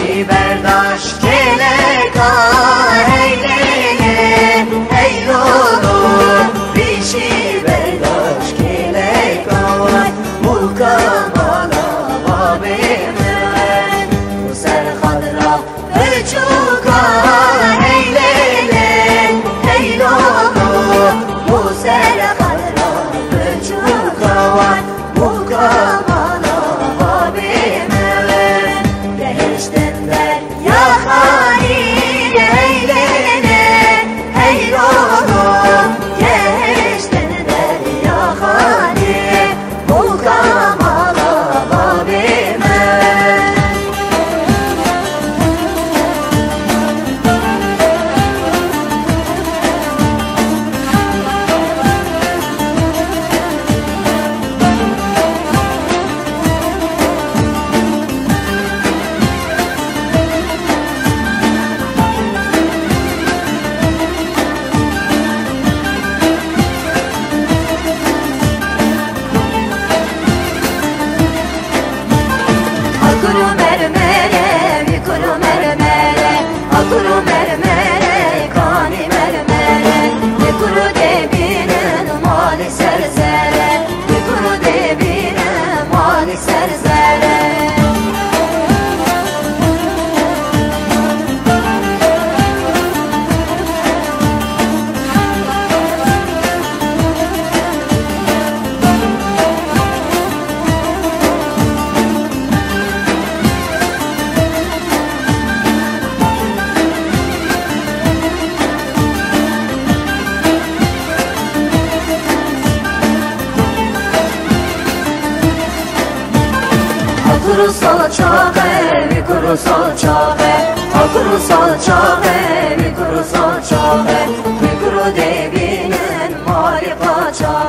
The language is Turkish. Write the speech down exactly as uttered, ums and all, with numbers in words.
Bişi berdaş keleka eyleye ey oğlum. Bişi berdaş keleka mukamala babemen. Bu serhadra öçuka eyleye ey oğlum. Bu serhadra öçuka mukamala babemen. Behişten der ya halil eylene ey oğlum. Behişten der ya halil mukamala babemen. Akuru mermere, vikuru mermere, akuru mermere, kani mermere, vikuru debine, mali serzere, vikuru debine, mali serzere. Akuru sol çabe, vikuru sol çabe, akuru sol çabe, vikuru sol çabe, vikuru debinin mali paça.